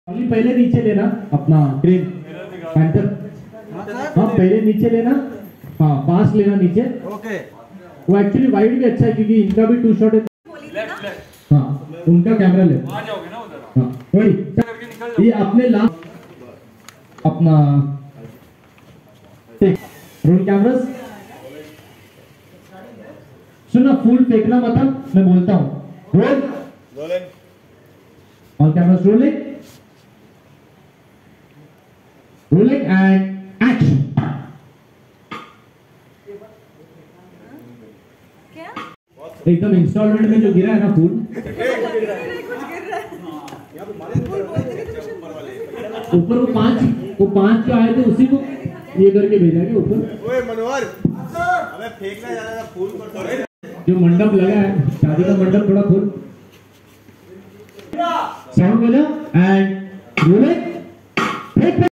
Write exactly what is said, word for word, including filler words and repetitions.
पहले नीचे लेना अपना क्रेन पैंटर। हाँ पहले नीचे लेना, हाँ पास लेना नीचे। ओके। वो एक्चुअली वाइड भी अच्छा है क्योंकि इनका भी टू शॉट है। हाँ उनका कैमरा ले आ जाओगे ना उधर। हाँ वही ये अपने लास्ट अपना रोल कैमरास। सुना फूल फेंकना मत, मैं बोलता हूँ। Roll rolling, all cameras rolling, rolling and action. एकदम इंस्टॉलमेंट में जो गिरा है ना फूल, ऊपर वो पांच वो पांच जो आए थे उसी को ये करके भेजा के ऊपर। ओए मनोहर, हमें फेंकना जाना था फूल को। जो मंडप लगा है शादी का मंडप, थोड़ा फूल साउंड बोलो एंड रोलिंग।